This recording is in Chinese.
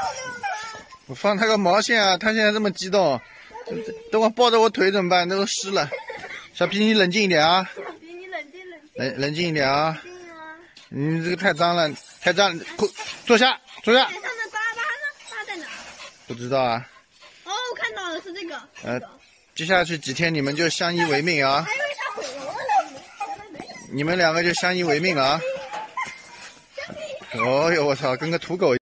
我放它个毛线啊！它现在这么激动，等会抱着我腿怎么办？那都湿了。小皮，你冷静一点啊！ 小皮，你冷静冷静。 冷静一点啊！你这个太脏了，太脏！坐下。 脸上的疤在哪？ 不知道啊。 哦，我看到了，是这个。 接下去几天你们就相依为命啊！ 还以为它毁容了呢。 你们两个就相依为命啊！哦呦，我操，跟个土狗一样。